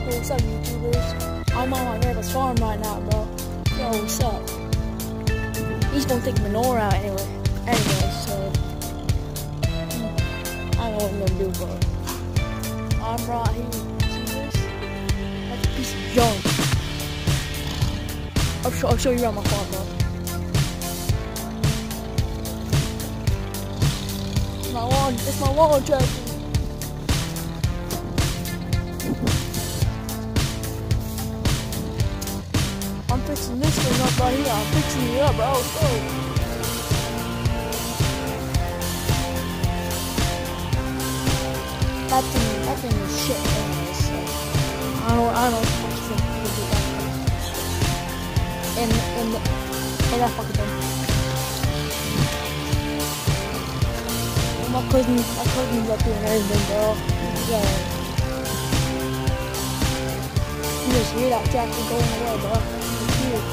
what's up, YouTubers? I'm on my neighbor's farm right now, bro. Yo, what's up? He's gonna take manure out anyway. So I don't know what I'm gonna do, bro. I'm right here. See this? That's a piece of junk. I'll show you around my farm, bro. It's my lawn tractor. I'm fixing this thing up right here. I'm fixing it up, bro. Let's go. That thing is shit, anyways. So I don't know what to think to do that. And that fucking thing. My cousin's up here and everything, bro. You just hear that tractor going away, bro. You hear it.